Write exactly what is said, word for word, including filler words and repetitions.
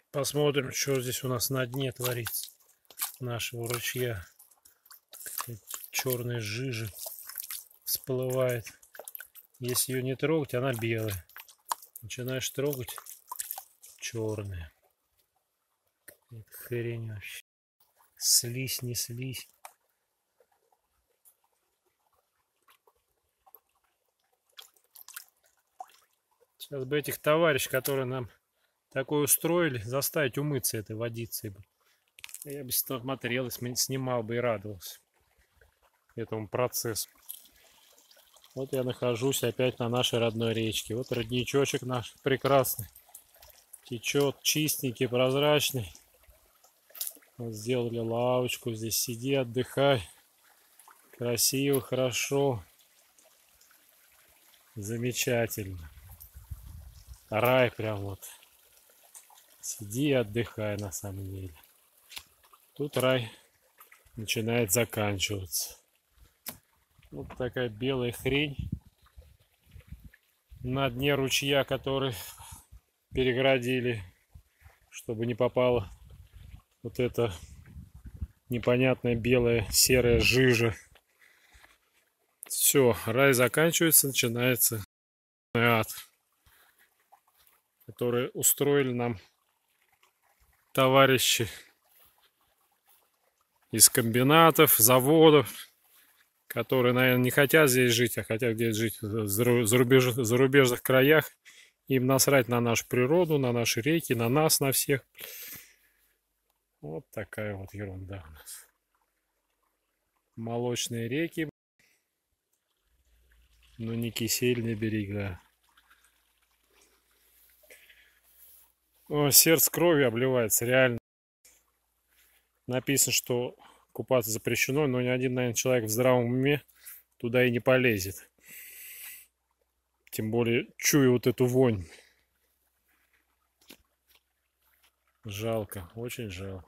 Посмотрим, что здесь у нас на дне творится нашего ручья. Черная жижа всплывает. Если ее не трогать, она белая. Начинаешь трогать, черная. Это хрень вообще. Слизь, не слизь. Сейчас бы этих товарищей, которые нам такое устроили, заставить умыться этой водицей бы. Я бы смотрел, снимал бы и радовался этому процессу. Вот я нахожусь опять на нашей родной речке. Вот родничочек наш прекрасный. Течет чистенький, прозрачный. Вот сделали лавочку. Здесь сиди, отдыхай. Красиво, хорошо. Замечательно. Рай прям вот. Сиди и отдыхай на самом деле. Тут рай начинает заканчиваться. Вот такая белая хрень на дне ручья, который перегородили, чтобы не попала вот эта непонятная белая серая жижа. Все, рай заканчивается, начинается ад, который устроили нам товарищи из комбинатов, заводов, которые, наверное, не хотят здесь жить, а хотят где-то жить в зарубежных, зарубежных краях. Им насрать на нашу природу, на наши реки, на нас, на всех. Вот такая вот ерунда у нас. Молочные реки, но не кисельные берега. О, сердце кровью обливается, реально. Написано, что купаться запрещено, но ни один, наверное, человек в здравом уме туда и не полезет. Тем более, чую вот эту вонь. Жалко, очень жалко.